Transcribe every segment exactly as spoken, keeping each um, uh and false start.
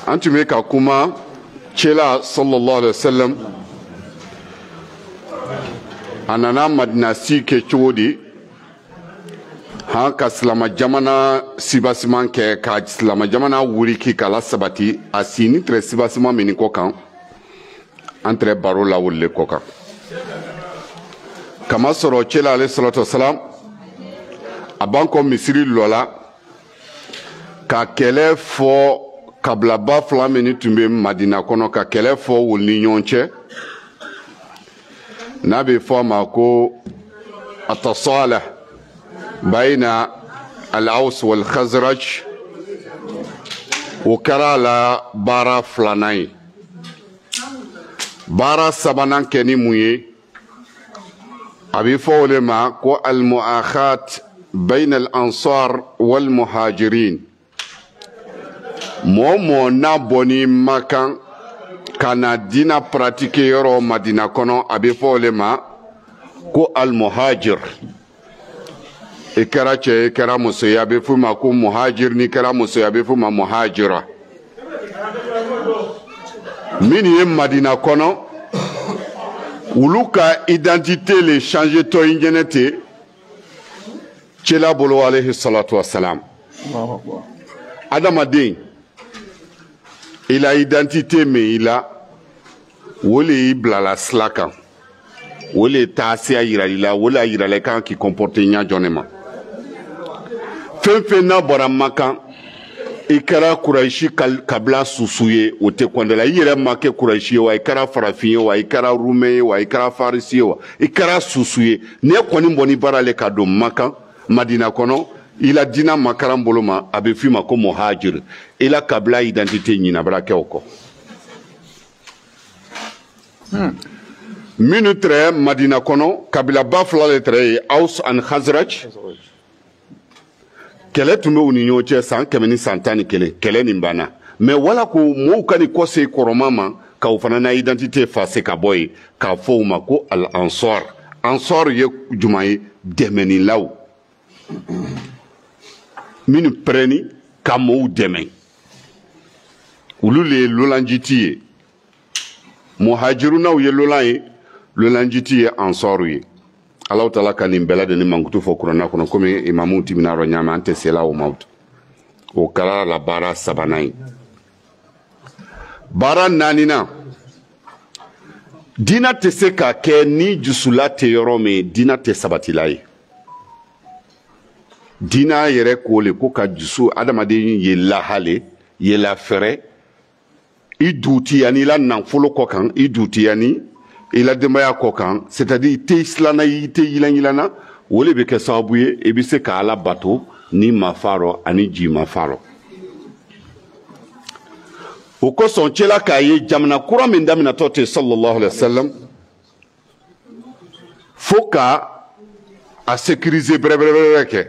Antume ka kuma Chela sallallahu alaihi wasallam anana Madina si ke chodi ha ka silama jamana sibasiman ke ka silama jamana wuri ki kala sabati asini tre sibasiman mini ko kan entre baro la wolle ko kan kama soro Chela alayhi salatu wasalam abanko misiri lola ka kele fo kabla ba fila mini tumbe Madina kono ka kele fo wulni nyonche nabi fo ma ko atasala baina al-Aws wal Khazraj ukara la bara flanai bara sabanan keni muye abi fo le ma ko al-mu'akhat baina al-ansar wal muhajirin Momo na boni makan kana dina pratique yoro Madina kono abe folema ko al muhajir e kara che e kara muso ya be fuma ko muhajir ni kara muso ya be fuma muhajira mini e Madina kono uluka identité le changer to ingenete Chela bolo alayhi salatu wassalam Adama din il a identité mais il a wole ibla la slaka wole taasi ayira ila wole ayira le kan qui comporte nya jonema fenfe na bora makan ikara kuraishi kabla susuye ote kwandala yire make kuraishi wa ikara farafin wa ikara rume wa ikara farisi wa ikara susuye ne kwani mboni bara le kado makan Madina kono il a dina makaram boloma abe fima ko muhajir ila kabla identité nyina brake oko hmm. Minutre Madina kono kabila bafla le tre Aws and Khazraj kele tume uninyo che san kemeni santani kele kele nimbana mais wala ko mo kani ko se koromama ka ufana na identité face ka boy ka fouma ko al ansar ansar ye jumai demeni law minu preni kamo deme ulule lolanjiti muhajiruna ye lolanye lolanjiti ansaru ye Allah taala kanim belade ni mangutu fo kurana kono comme imamu timina ro nyama ante sela o maut o kala la bara sabanai bara nanina dina teseka ke ni jusula te yorome dina te sabatilai dina yere kole ko ka jusu adamaden ye lahale ye la fere iduti yani la nanfolo ko kan iduti yani ila demaya ko kan c'est-à-dire te islana te yilana wole be ke sabuye e bi se ka ala bato ni mafaro ani ji mafaro o ko son Chela kaye jamna kura min damina tote sallallahu alaihi wasallam foka a sécuriser brebrere ke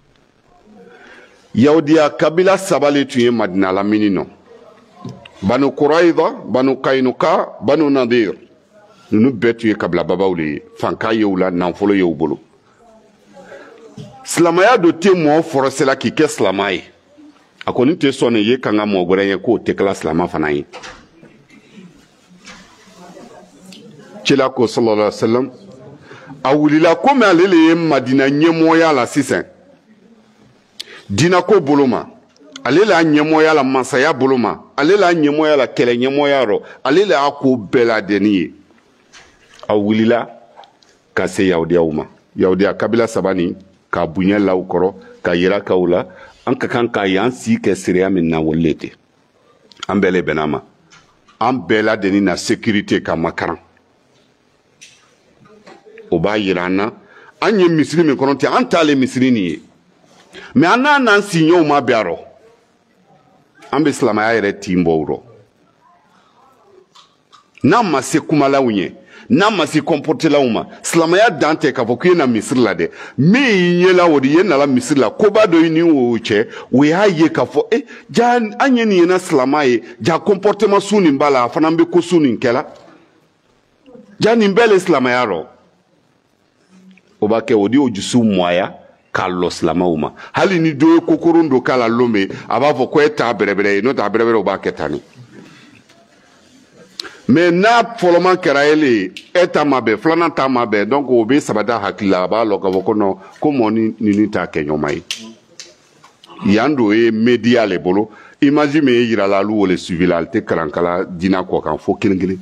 Yahudiya kabila sabale tuye Madina la minino Banu Quraida, Banu Kainuka, Banu Nadir Nunu betuye kabila babawli fanka yeula nanfolo yeubolo Slamaya do te mo force la ki ke slamaye akoni te sone ye kanga mo gorenye ko te kala slama fanayi Chela ko sallallahu alaihi wasallam awulila ko me alele Madina nyemoya la sisen Dina ko boloma ale la nyemoya la masaya boloma ale la nyemoya la kele nyemoya ro ale la ko bela deni awulila ka se Yahudiya uma Yahudiya kabila sabani ka bunya la ukoro ka yira kaula anka kan ka yansi ke siriya min na wollete ambele benama ambela deni na sécurité ka makaran oba yirana anye misiri me kononti antale misiri ni mais ana nan signo ma biaro ambe islamaya yere timbo ro na mase kuma launye na mase comporter lauma islamaya dante ka fokuye na misiri la de me yela wodi yena la misiri la ko ba do ni wo che we haye ka fo eh ja anye ni na islamaye ja comportement suni mbala fana mbe ko suni nkela ja ni mbele islamaya ro obake wodi ojusu moya k'a lɔ silamɛw ma hali ni dɔ ye kokoron dɔ k'a la lombe a b'a fɔ ko e t'a bɛrɛbɛrɛ ye n'o t'a bɛrɛbɛrɛ o b'a kɛ tan ni mais n'a fɔlɔman kɛra ele e ta ma bɛn filanan ta ma bɛn donc o bɛ sabata hakili la a b'a lɔ k'a fɔ ko non ko mɔ ni ni t'a kɛ ɲɔgɔn ye yan do ye media le bolo image min ye yirala olu wele suivi la ale tɛ kalankala diinɛ kɔ kan fo kelen kelen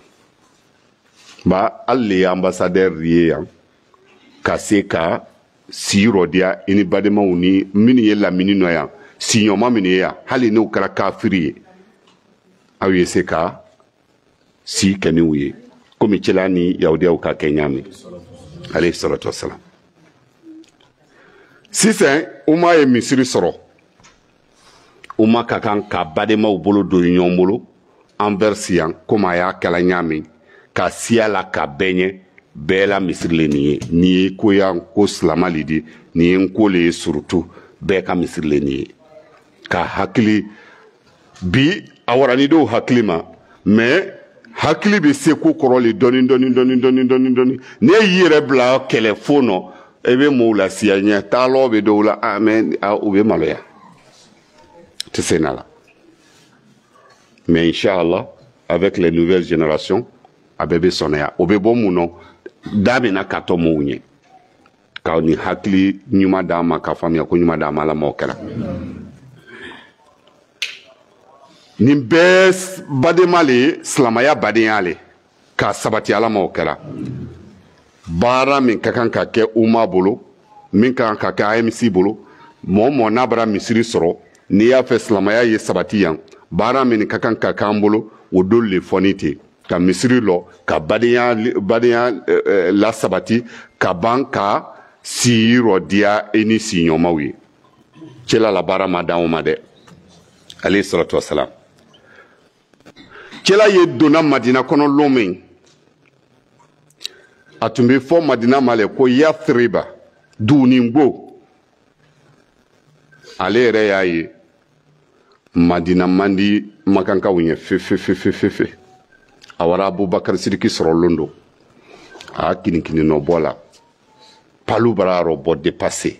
ba hali le ye ambassadeur ye yan ka se ka si rɔdiya i ni badenmaw ni minnu ye lamini nɔ yan siɲɔma minnu ye yan hali n'u kɛra kafiri ye aw ye se ka si kɛ n'u ye komi cɛla ni yahudiyaw ka kɛ ɲaami alayhi salatu wasalam sisan uma ye misiri sɔrɔ uma ka kan ka badenmaw bolo don ɲɔgɔn bolo envers yan komi a y'a kɛla ɲaami ka siya la ka bɛɛ ɲɛ bɛɛ la misiri le nin ye nin ye ko yan ko silama le di nin ye n ko le ye surtout bɛɛ ka misiri le nin ye ka hakili bi a wara ni dɔw hakili ma mais hakili bɛ se ko kɔrɔ le dɔɔni dɔɔni dɔɔni dɔɔni dɔɔni dɔɔni ne y'i yɛrɛ bila kɛlɛ fo nɔ e bɛ mɔɔw la siya ɲɛ taalɔ bɛ dɔw la ah mais u bɛ maloya tɛ se na la mais inchallah avec les nouvelles générations a bɛɛ bɛ sɔnniya o bɛ bɔ mun nɔ da bɛ na ka tɔ mɔɔw ɲɛ ka ni hakili ɲuman d'a ma ka faamuya ko ɲuman d'a ma ala m'o kɛra nin bɛɛ badema le ye silamaya badenya le ka sabati ala m'o kɛra baara min ka kan ka kɛ uma bolo min ka kan ka kɛ A M C bolo mɔɔ mɔɔ n'a bara misiri sɔrɔ n'i y'a fɛ silamaya ye sabati yan baara min ka kan ka k'an bolo o don le fɔni ten ka misiri lɔ ka badenya badenya euh, la sabati ka ban ka si rɔdiya e ni siɲɔmaw ye cɛla la baara ma d'anw ma dɛ alayhi salatu wasalam cɛla ye donna madina kɔnɔ lon min a tun bɛ fɔ madina ma le ko yathriba duuningbo ale yɛrɛ y'a ye madina man di makankaw ɲɛ fefefefefefe a wara abubakar sidiki sɔrɔ lon don a y'a kinikini nɔ bɔ la palu bara yɔrɔ bɔ dépassé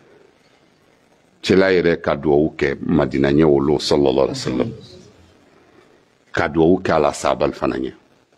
cɛla yɛrɛ ka duwawu kɛ madina ɲɛ o lon sallallahu alaihi wa sallam ka duwawu kɛ ala sabal fana ɲɛ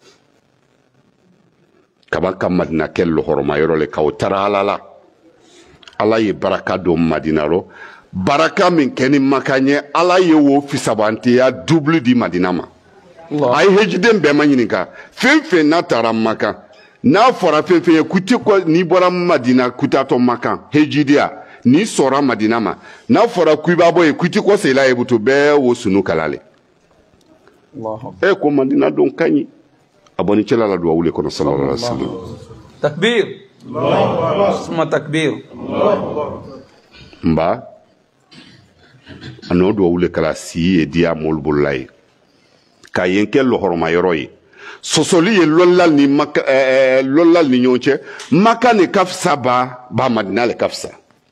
kaban ka madina kɛ lɔhɔrɔma yɔrɔ le k'aw tara ala la ala ye baraka don madina rɔ baraka min kɛ ni maka ɲɛ ala ye o fisabanteya double di madina ma a ye hejiden bɛɛ ma ɲininka fɛn fɛn n'a taara maka n'a fɔra fɛn fɛn ye kuti kɔ n'i bɔra madina kutatɔ maka hejidiya n'i sɔrɔ madina ma n'a fɔra k'i b'a bɔ ye kuti kɔ sela ye buto bɛɛ o sunu kala le e ko madina don ka ɲi a bɔ ni cɛla la duwawu le kɔnɔ sallallahu alaihi wasallam takbir suma takbir nba a n'o duwawu le kɛra si ye diya mɔlu bolola ye ka yen kɛ lɔhɔrɔma yɔrɔ ye sɔsɔli ye lɔlal ni maka ɛɛ lɔlal ni ɲɔgɔn cɛ maka ni ka fisa ba ba madina le ka fisa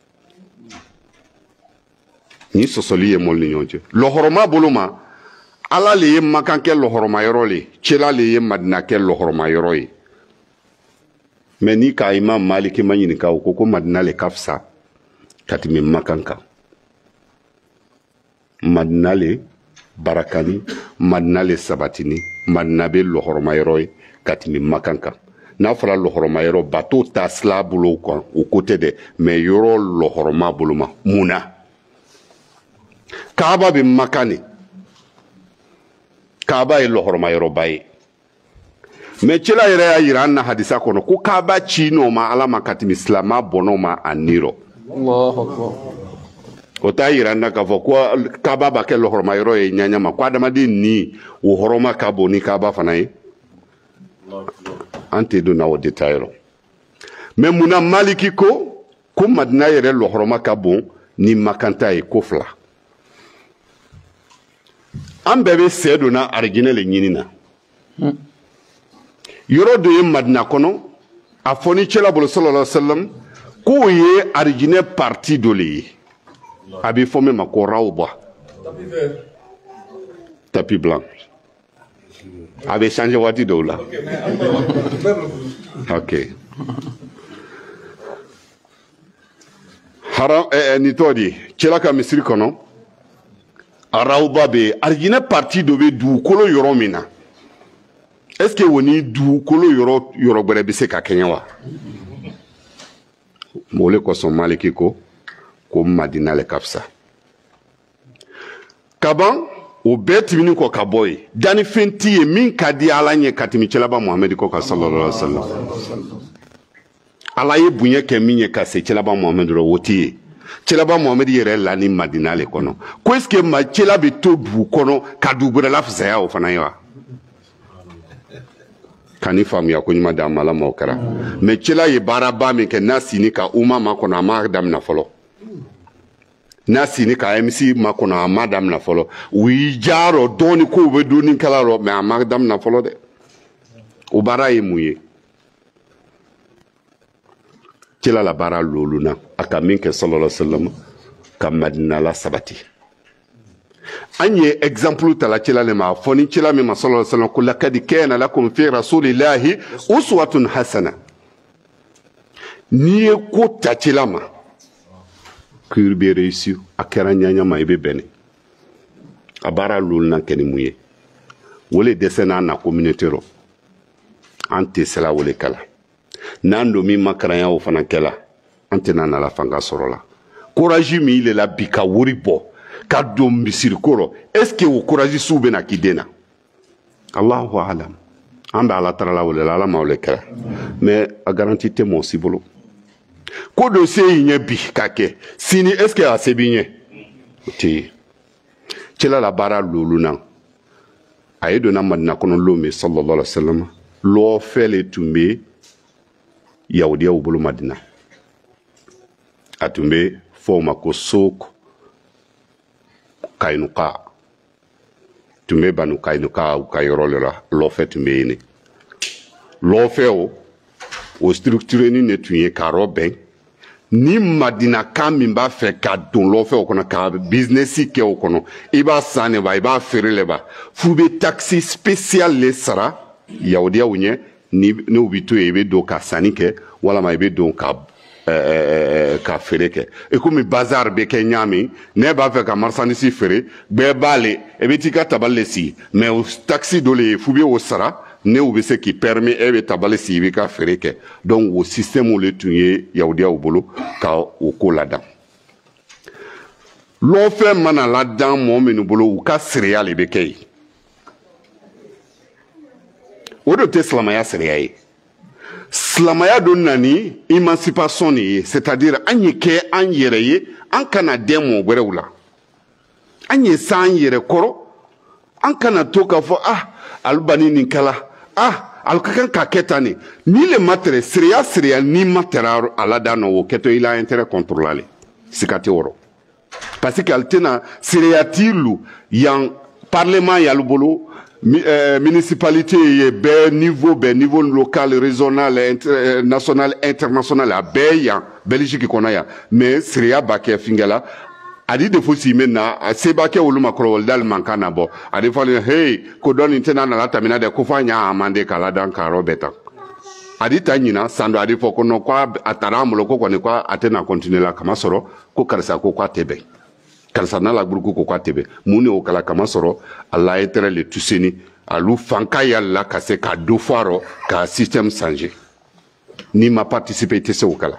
ni sɔsɔli ye mɔlu ni ɲɔgɔn cɛ lɔhɔrɔma bolo ma ala le ye maka kɛ lɔhɔrɔma yɔrɔ le cɛla le ye madina kɛ lɔhɔrɔma yɔrɔ ye mais ni ka imam maliki ma ɲininka o ko ko madina le ka fisa ka tɛmɛ maka kan madina le barakani madina le sabatini madina be lɔhɔrɔma yɔrɔ ye ka tɛmɛ maka kan n'a fɔra lɔhɔrɔma yɔrɔ bato ta sila bolo kan o ko tɛ dɛ mais yɔrɔ lɔhɔrɔma bolo ma munna kaaba be maka ne kaaba ye lɔhɔrɔma yɔrɔba ye mais cɛla yɛrɛ y'a yira an na hadisa kɔnɔ ko kaaba ci n'o ma ala ma ka tɛmɛ silama bɔnnaw ma a nirɔ o t'a yira an na k'a fɔ ko kaaba b'a kɛ lɔhɔrɔma yɔrɔ ye ɲaɲa ma ko adamaden ni o hɔrɔma ka bon ni kaaba fana ye an tɛ don na o détail rɔ mais munna maliki ko ko madina yɛrɛ lɔhɔrɔma ka bon ni makanta ye ko fila an bɛɛ bɛ sɛ donna arijinɛ le ɲini na yɔrɔ dɔ ye madina kɔnɔ a fɔ ni cɛla bolo sallallahu alaihi wa sallam k'o ye arijinɛ parti dɔ le ye a bɛ fɔ min ma ko rawba tapis blanc a bɛ changer waati dɔw la ok haram eh, ni to di cela ka misiri kono arawba be arjina parti do be du kolo yoro mina est-ce que woni du kolo yoro yoro gbere be se ka kenya wa mole ko son maliki ko ko madina le kapsa kaban o bet mini ko kaboy dani fenti e min kadi ala nye katimi cela ba muhammad ko ka sallallahu alaihi wasallam ala ye bunye ke minye ka se cela ba muhammad ro woti cela ba muhammad yere la ni madina le kono ko est-ce que ma cela be to du kono ka du bura la fza ya o fana yawa kani fam ya ko nyima da mala mo kara me cela ye baraba mi ke nasini ka umma ma kono ma dam na folo nasini ka mc ma kono ma dam na folo wi jaro doni ko be doni kala ro me ma dam na folo de o bara ye muye cela la bara loluna aka min ke sallallahu alaihi wasallam ka madina la sabati anye exemple tala cela le ma foni cela mi ma sallallahu alaihi wasallam ko lakad kana lakum fi rasulillahi uswatun hasana ni ko ta cela ma kirbe réussi akara nyanya ma ibe bene abara loluna keni muye wole desena na communauté ro ante cela wole kala nando mi makaranya o fana kela antena na la fanga sorola courage mi ile la bika wuri bo ka do misir koro est-ce que o courage sube na kidena Allahu a'lam anda ala tarala wala la mawle kala mais a garantie te mon sibolo ko do sey nya bi kake sini est-ce que a sebinye ti cela la bara luluna ayedo na madina kono lomi sallallahu alaihi wasallam lo fele tumbe Yahudia ubulu madina atumbe foma ko soko kainuka tumbe banu kainuka u kayorolera lo fe tumbe ni lo fe o o structure ni netuye karo ben ni madina kami mba fe ka don lo fe o kono ka business ke o kono iba sane ba iba ferele ba fube taxi spécial le sara Yahudia unye ni ne ubito ebe do ka sanike wala ma ebe do ka euh ka fereke e comme bazar be ke nyami ne ba fe ka marchandise fere be bale ebe tika tabale si mais au taxi do le fubi o sara ne ubi se qui permet ebe tabale si be ka fereke donc au système le tunye Yahudia obolo ka o ko ladan lo fe mana ladan mo menu bolo u ka céréales be kay Odo te slamaya seriaye. Slamaya don nani émancipation ni, c'est-à-dire anye ke anyereye an kana demo gwerewula. Anye sa anyere koro an kana toka fo ah albani ni kala ah alkakan ka ketani ni le matre seria seria ni matera alada no wo keto ila intérêt contrôlé. Sikati oro. Parce que altena seria tilu yang parlement ya lubolo Mi, euh, municipalité be niveau be niveau local régional inter, national international a be ya Belgique kona ya mais Syria baké fingala adi de fo si mena se baké woluma krowol dal mankana bo adi fo hey ko don intena na lata mina de ko fanya amande kala dan karo beta adi tanyina sando adi fo ko no kwa ataramulo ko ko ne kwa atena continuer la kama soro ko karsa ko kwa tebe Kalsana la groupe ko kwatebe muni o kala kama soro Allah etere le tuseni alu fanka yalla ka se ka do faro ka système changer ni ma participer te se o kala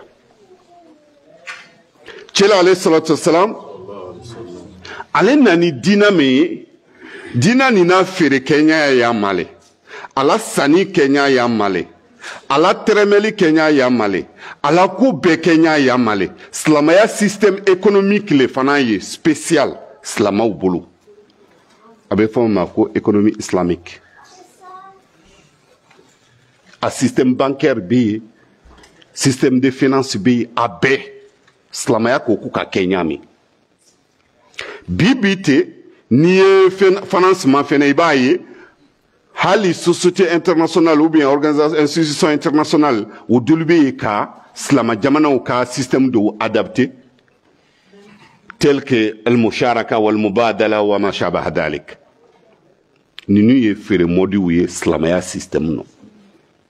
Chela alayhi salatu wassalam ale nani dina me dina ni na fere Kenya ya male ala sani Kenya ya male ala tremeli Kenya ya male ala ku be Kenya ya male slamaya système économique le fanaye spécial slama u bolo abe fama ko économie islamique a système bancaire bi système de finance bi abe slamaya ko ku ka Kenya mi bibite ni financement fene ibaye hali société internationale ou bien organisation institution internationale ou dulbe ka slama jamana ou ka système de adapté tel que al musharaka wal mubadala wa ma shabaha dalik ninu ye fere modi wiye slama ya système no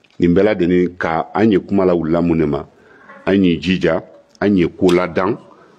nimbela de ni ka anye kumala ulamunema anye jija anye kula dan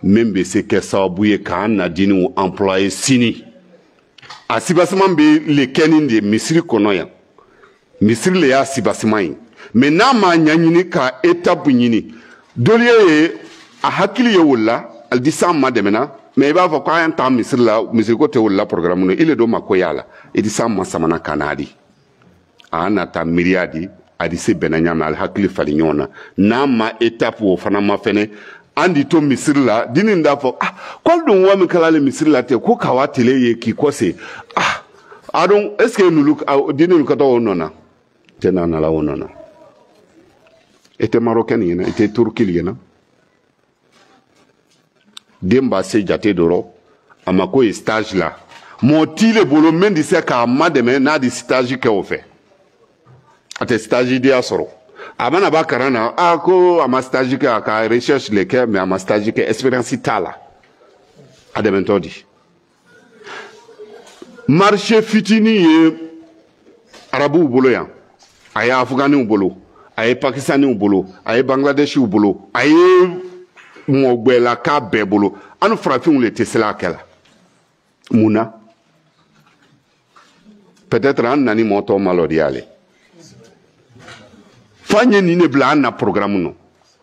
min bɛ se kɛ sababu ye k'an nadiniw employé sini a sibasiman bɛ le kɛ nin de misiri kɔnɔ yan misiri le y'a sibasiman ye mais n'a ma ɲɛɲini ka étape ɲini dɔliye ye a hakili ye o la ali di san ma dɛmɛna mais i b'a fɔ k'a y'an ta misiri la misiri ko tɛ o la programme i le do ma ko y'a la i di san ma samana ka n'a di a na ta miiriya di a di se bɛnna ɲa mais ali hakili fali ɲɔgɔn na n'a ma étape o fana ma fɛnɛ an di to misiri la dini da fɔ ah k'ale dun wa min kɛla ale misiri la ten ko k'a wa tele ye k'i kɔse ah a dɔn est ce que nulu dini nulu ka taa o nɔ na tɛ n'a nala o nɔ na i tɛ marokɛni ɲɛna i tɛ turukili ɲɛna den b'a se jate dɔrɔn a ma ko ye stage la mɔgɔ t'i le bolo min de se k'a ma dɛmɛ n'a di stage kɛ o fɛ a tɛ stage diya sɔrɔ a mana ba karan na a ko a ma stage kɛ a ka recherche le kɛ mais a ma stage kɛ expérience t'a la a dɛmɛtɔ di marché fitinin ye arabuw bolo yan a ye afganiw bolo a ye pakistaniw bolo a ye bangladeshiw bolo a ye mɔgɔgbɛlaka bɛɛ bolo an farafinw le tɛ se a kɛ la mun na peut-être an nani mɔtɔ malɔdiya le f'an ye nin de bila an na programme nɔ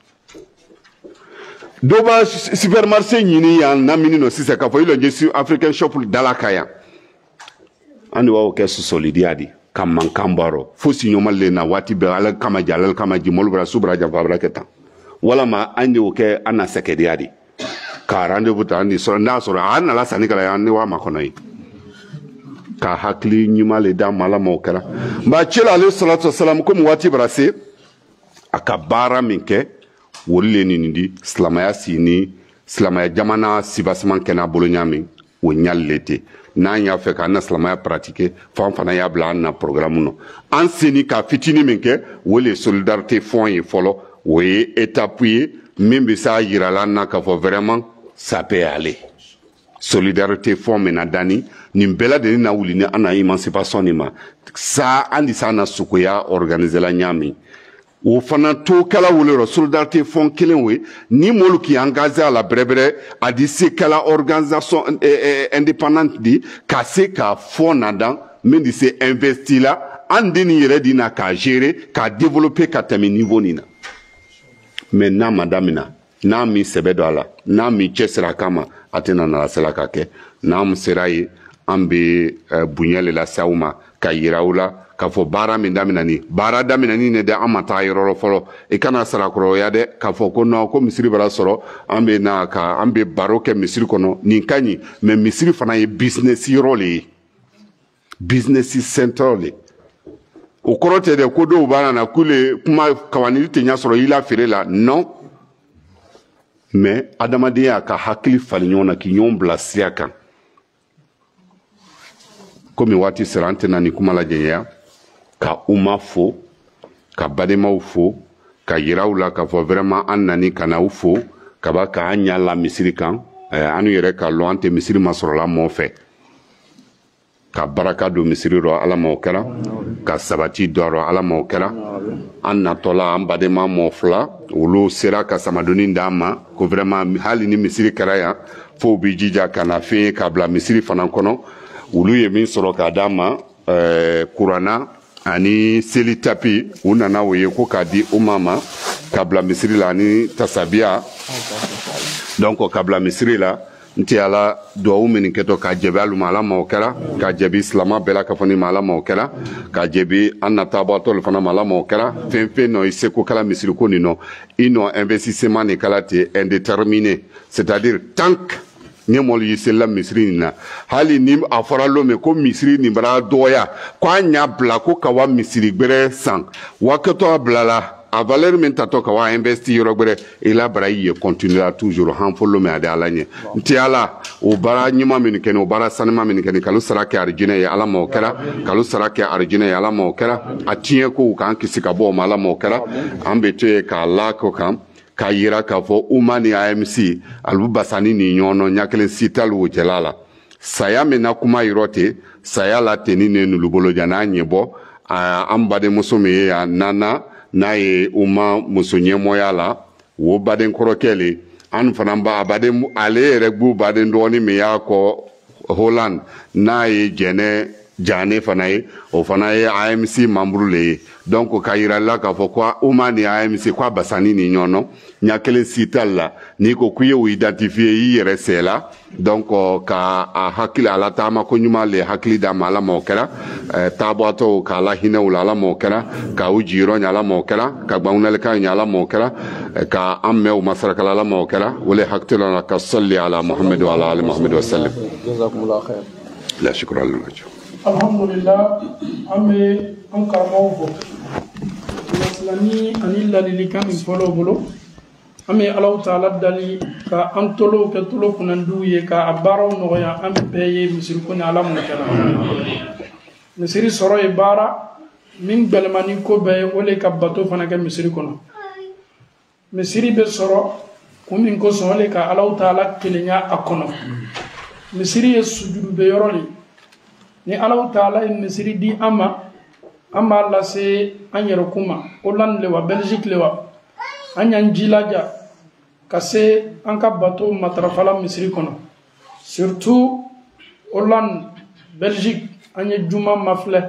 dɔ b'a supermarché ɲini yan namini nɔ sisan k'a fɔ i lɔ je africain shop dala ka yan an de b'aw kɛ sɔsɔlidiya di ka mankan baro fo siɲɔma le na waati bɛɛ ala kama ja ala kama ji mɔlu bara subara janfa bara kɛ tan walama an de y'o kɛ an na sɛkɛdiya di ka rendez-vous ta an de sɔrɔ n'a sɔrɔ an nana sanni kɛla yan ne wa ma kɔnɔ ye ka hakili ɲuman le d'a ma ala ma o kɛra nka cɛ la ale salatu wasalam komi waati bara se a ka baara min kɛ olu le nin di silamaya si ni silamaya jamana sibasiman kɛnɛ a bolo ɲa min o ɲali le tɛ n'an y'a fɛ k'an na silamaya pratiquer fan fana y'a bila an na programme nɔ an seni ka fitini min kɛ o le solidarité fond ye fɔlɔ o ye étape ye min bɛ s'a yirala an na k'a fɔ vraiment ça peut aller solidarité fond min na dani nin bɛɛ lajɛlen na wuli ni an na émancipation nin ma sa an de s'an na sukoya organiser la ɲa min o fana to kɛla wele rɔ solidarité fond kelen we ni molu k'i engagé a la bɛrɛbɛrɛ a di se kɛla organisation eh, eh, indépendante di ka se ka fond na dan min di se investi la an de nin yɛrɛ di na k'a gérer k'a développer ka tɛmɛ niveau nin na mais n'a ma damina n'a min sɛbɛ don a la n'a min cɛsiri a kama a tɛna nala sela ka kɛ n'an sera ye an bɛ uh, bonya le lase aw ma ka yira aw la k'a fɔ baara min daminɛni baara daminɛni ne de an ma taa yɔrɔ la fɔlɔ i kana sarakɔrɔya dɛ k'a fɔ ko non ko misiri bara sɔrɔ an bɛ na ka an bɛ baro kɛ misiri kɔnɔ nin ka ɲi mais misiri fana ye business yɔrɔ le ye business center le o kɔrɔ tɛ dɛ ko dɔw b'a na k'ule kuma kawanili tɛ ɲɛ sɔrɔ i la feere la non mais adamadenya ka hakili fali ɲɔgɔn na k'i ɲɔgɔn bila sira kan komi waati sera an tɛna ni kuma lajɛɲɛya ka uma fo ka bademaw fo ka yiraw la k'a fɔ vraiment an nani ka n'aw fo ka ba ka an ɲa la misiri kan eh, an yɛrɛ ka lɔn an tɛ misiri masɔrɔla mɔɔ fɛ ka baraka don misiri rɔ ala ma o kɛra ka sabati dɔ rɔ ala ma o kɛra an natɔla an badema mɔ fila olu sera ka samadoni d'an ma ko vraiment hali ni misiri kɛra yan fo u b'i jija ka na fɛn ye k'a bila misiri fana kɔnɔ olu ye min sɔrɔ k'a d'an ma ɛɛ kuranna ani seli tapi u nana o ye ko k'a di uma ma k'a bila misiri la ani tasabiya donc k'a bila misiri la n tɛ ala duwawu min kɛtɔ k'a jaabi alu ma ala ma o kɛra k'a jaabi silama bɛɛ la ka fɔ ni ma ala ma o kɛra k'a jaabi an natabatɔ fana ma ala ma o kɛra fɛn fɛn nɔ i seko kala misiriko nin nɔ i nɔ investissement nin kala ten indéterminé c'est à dire tant que ni mɔlu y'i selila misiri nin na hali ni a fɔra lɔ min ko misiri nin bara dɔgɔya ko an y'a bila ko ka wa misiri gbɛrɛ san wa kɛtɔ a bilala a valeur min tatɔ ka wa investi yɔrɔ gbɛrɛ i la bara i ye continuera toujours han fɔlɔ min a di ala ɲɛ n tɛ ala o baara ɲuman min kɛ o baara sanima min kɛ kalo sara kɛ arijinɛ ye ala ma o kɛra kalo sara kɛ arijinɛ ye ala ma o kɛra a tiɲɛ kow k'an kisi ka bɔ o ma ala ma o kɛra an bɛ to yen k'a la kɔ kan k'a yira k'a fɔ uma ni A M C alu basani ni ɲɔgɔn ɲɛ kelen si t'alu o cɛla la saya min na kuma yɔrɔ ten saya la teni ne nulu bolo jan n'a ɲɛ bɔ an badenmuso min ye a nana n'a ye uma muso ɲɛmɔgɔya la o baden kɔrɔkɛ le an fana ba baden ale yɛrɛ b'u baden dɔɔni min y'a kɔ Holland n'a ye jɛnɛ jane fana ye o fana ye A M C membre le ye donc ka yira la k'a fɔ ko Ouma ni A M C ko basani ni ɲɔgɔn ɲa kelen si t'a la n'i ko k'i ye o identifier i yɛrɛ sɛ la donc ka a hakili ala taama ko ɲuman le hakili d'a ma ala m'o kɛra taabɔtɔw k'a la hinɛw la ala m'o kɛra ka u jiyɔrɔ ɲa ala m'o kɛra ka gbanwunalikan ɲa ala m'o kɛra ka an mɛn u masarakala ala m'o kɛra o le hakili la ka salli ala Muhammad wa ala ali Muhammad wa sallam la shukran lak alhamdulillah ame an karamɔgɔw fɔ masilani ani ladilikan min fɔlɔ bolo an bɛ Alahu Taala dali ka an tolo kɛ tolo kunnandiw ye ka a baaraw nɔgɔya an bɛɛ ye misiriko ni ala m'o kɛra misiri sɔrɔ ye baara min gbɛlɛmani ko bɛɛ ye o le ka bato fana kɛ misiri kɔnɔ misiri bɛ sɔrɔ kun min kosɔn o le ka Alahu Taala kelenya a kɔnɔ misiri ye sujudu bɛ yɔrɔ le ni Alahu Taala ye misiri di an ma an b'a lase an yɛrɛkun ma Hollande le wa Belgique le wa an y'an jilaja ka se an ka bato matarafala misiri kɔnɔ surtout Hollande Belgique an ye juma mafilɛ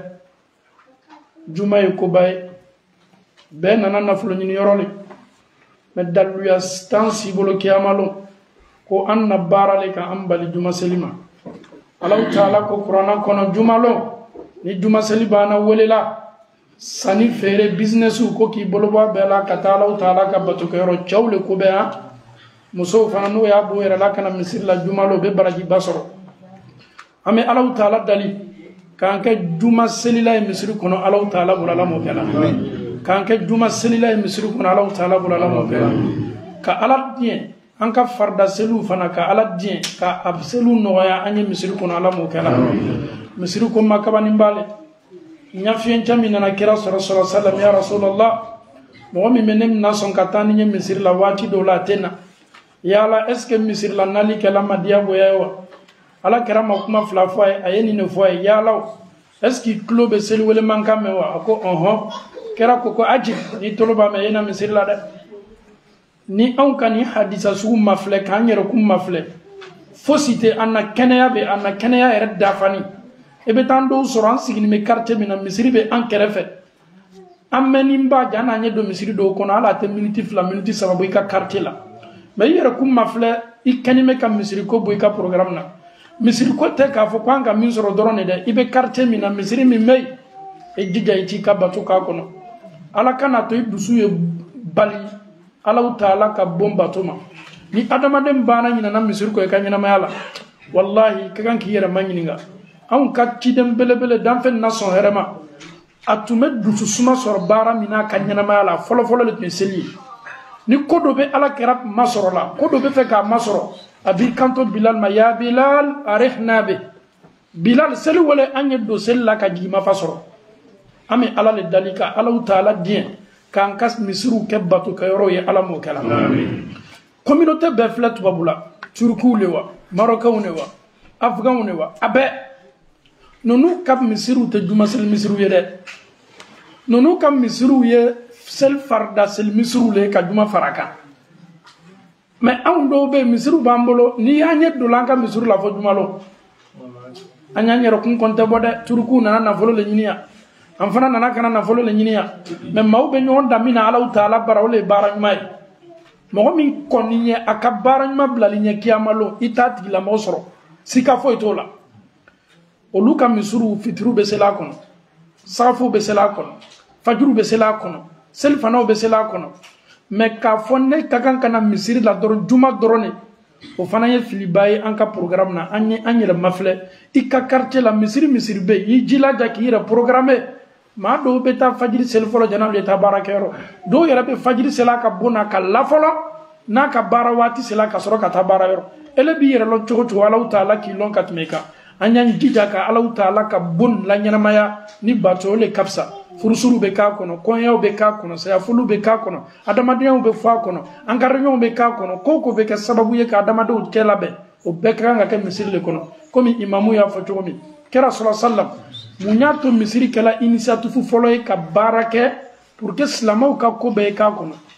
juma ye koba ye bɛɛ nana nafolo ɲini yɔrɔ le mais daluya tan si bolo kiyama lon ko an na baara le ka an bali juma seli ma Alahu Taala ko Kurana kɔnɔ juma lon ni juma seli banna welela sani feere businessu ko k'i bolo bɔ a bɛɛ la ka taa Alahu Taala ka batokɛyɔrɔ cɛw le ko bɛ yan musow fana n'o y'a bɔ u yɛrɛ la ka na misiri la juma la u bɛ barajiba sɔrɔ an bɛ Alahu Taala dali k'an kɛ juma selila ye misiri kɔnɔ Alahu Taala bolo ala m'o kɛ la k'an kɛ juma selila ye misiri kɔnɔ Alahu Taala bolo ala m'o kɛ la ka ala diɲɛ an ka farda seliw fana ka ala diɲɛ ka a seliw nɔgɔya an ye misiri kɔnɔ ala m'o kɛ la misiri ko makabani b'ale ɲafiɲɛ caman nana kira sɔrɔ sɔrɔ salam ya Rasulallah mɔgɔ min bɛ ne mina sɔn ka taa ni ye misiri la waati dɔw la a tɛ na yala est ce que misiri la nali kɛla ma diya boya ye wa ala kɛra ma kuma fila fɔ a ye a ye nin de fɔ a ye yala est ce que tulo bɛ seli wele man kan mɛn wa a ko ɔhɔn kɛra ko ko aji ni tolo b'a mɛn e na misiri la dɛ ni anw ka nin hadisa sugu ma filɛ k'an yɛrɛkun ma filɛ fosi tɛ an na kɛnɛya bɛ an na kɛnɛya yɛrɛ dafani e bɛ taa dɔw sɔrɔ an sigilen bɛ quartier min na misiri bɛ an kɛrɛfɛ an mɛnni b'a jɛ an n'an ɲɛ don misiri dɔw kɔnɔ hali a tɛ miniti fila miniti saba bɔ i ka quartier la mais i yɛrɛkun ma filɛ i kɛnin bɛ ka misiri ko bɔ i ka programme na misiri ko tɛ k'a fɔ ko an ka min sɔrɔ dɔrɔn de dɛ i bɛ quartier min na misiri min bɛ yen e jija i t'i ka bato k'a kɔnɔ ala kana to i dusu ye bali Alahu Taala ka bon bato ma ni adamaden banna ɲinana misiri ko i ka ɲɛnamaya la wallahi ka kan k'i yɛrɛ ma ɲininka anw ka ciden belebele danfɛn na sɔn hɛrɛ ma a tun bɛ dususuma sɔrɔ baara min n'a ka ɲɛnamaya la fɔlɔfɔlɔ de tun ye seli ye ni ko dɔ bɛ ala kɛra masɔrɔ la ko dɔ bɛ fɛ k'a masɔrɔ a b'i kanto Bilal ma ya Bilal arihna be Bilal seli wele an ye don seli la ka jigimafa sɔrɔ an bɛ ala le dali ka Alahu Taala diɲɛ k'an ka misiriw kɛ batokɛyɔrɔw ye ala m'o kɛ la communauté bɛɛ filɛ tubabu la Turkiw le wa Marocains le wa Afghans le wa a bɛɛ nunu ka misiriw tɛ juma seli misiriw ye dɛ nunu ka misiriw ye sel farda sel misiriw le ka juma fara kan mais anw dɔw bɛ misiriw b'an bolo ni y'an ye dola an ka misiriw la fɔ juma lo an y'an yɛrɛ kun kɔn tɛ bɔ dɛ Turkiw nana nafolo le ɲini yan an fana nana kana nafolo le ɲini yan mais maaw bɛ ɲɔgɔn dan min na Alahu Taala bara o le ye baara ɲuman ye mɔgɔ min kɔni ye a ka baara ɲuman bilali ɲɛ kiyama lo i t'a tigilamɔgɔ sɔrɔ sika foyi t'o la olu ka misiriw fitiriw bɛ seli a kɔnɔ sagafuw bɛ seli a kɔnɔ fajiriw bɛ seli a kɔnɔ selifanaw bɛ seli a kɔnɔ mais k'a fɔ ne ka kan ka na misiri la dɔrɔn juma dɔrɔn de o fana ye filiba ye an ka programme na an ye an yɛrɛ mafilɛ i ka quartier la misiri misiri bɛ yen i jilaja k'i yɛrɛ programme maa dɔw bɛ taa fajiri seli fɔlɔ janni olu ye taa baarakɛyɔrɔ dɔw yɛrɛ bɛ fajiri seli a ka bon na ka la fɔlɔ n'a ka baara waati seli ka sɔrɔ ka taa baarayɔrɔ ele b'i yɛrɛ lɔn cogo cogo Alahu Taala k'i lɔn ka tɛmɛ i kan an y'an jija ka Alahu Taala ka bon la ɲɛnamaya ni bato o le ka fisa furusuru bɛ k'a kɔnɔ kɔɲɔw bɛ k'a kɔnɔ sayafoliw bɛ k'a kɔnɔ adamadenyaw bɛ fɔ a kɔnɔ an ka réunion bɛ k'a kɔnɔ ko o ko bɛ kɛ sababu ye ka adamadenw cɛ labɛn o bɛɛ ka kan ka kɛ misiri le kɔnɔ komi imamu y'a fɔ cogo min kira sɔrɔ sallam mun y'a to misiri kɛla initiative fɔlɔ ye ka baara kɛ pour que silamɛw ka ko bɛɛ ye k'a kɔnɔ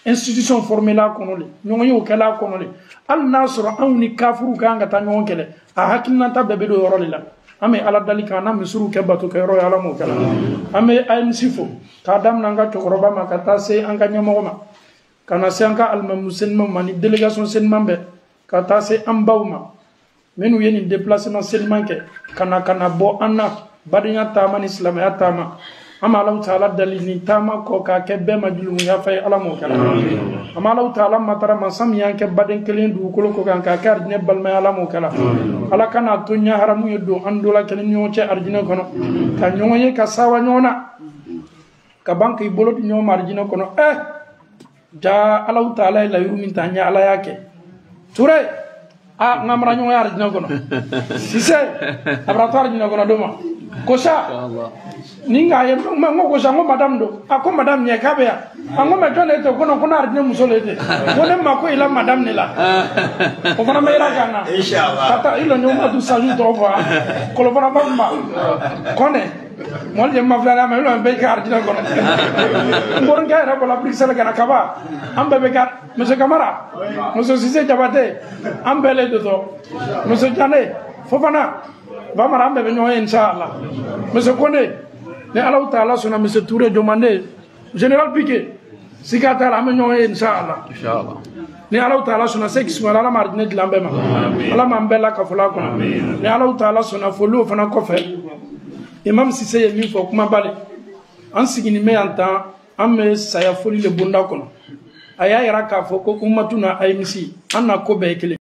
institution formée la kono le ñoŋo yo kala kono le al nasro awni kafuru ka nga ta ñoŋo kele a hakilna ta bebe do yoro le la ame ala dali kana misuru ke bato ke yoro ala mo kala ame ay sifo ka dam na nga tokoroba ma ka ta se anga ñamo ma kana se anga al mamusen ma mani délégation sen mambe ka ta se ambawma menu yeni déplacement sen manke kana kana bo anna badinya tama ni islam ya tama ama Allah taala dalini tama ko ka ke be majulu ya fay ala mo kala ama Allah taala matara masam yanke baden kelen du ko ko kan ka kar ne balma ala mo kala ala kana to nya haramu yeddo andola kelen nyo che arjina kono ka nyo ye ka sawa nyona ka banki bolot nyo marjina kono eh ja Allah taala la yumi tanya ala yake ture a ngamra nyo arjina kono sise abratoire arjina kono doma kosa ninga ye ngo kosa ngo madam do ako madam nye kabe ya ngo meto ne to kono kono arjine musolete wone mako ila madam ne la o fana meira kana inshallah tata ilo nyo madu saju to ba ko lo fana ba kone mol je ma flana ma ilo be ka arjine kono ngor nga ra bola brisel kana kaba ambe be ka monsieur Camara monsieur Cissé Diabaté ambele do to monsieur Diané fofana va marambe be nyo inshallah monsieur Kone ne Allah taala sona monsieur Touré Diomandé général Piqué sikata la me nyo inshallah inshallah ne Allah taala sona se kisma la marjine de lambema ala mambela ka fula ko ne Allah taala sona folo fana ko fe imam Cissé ye mi fo kuma bale an sigini me anta am me saya foli le bunda kono aya yara ka fo ko ummatuna ay misi anna ko be kele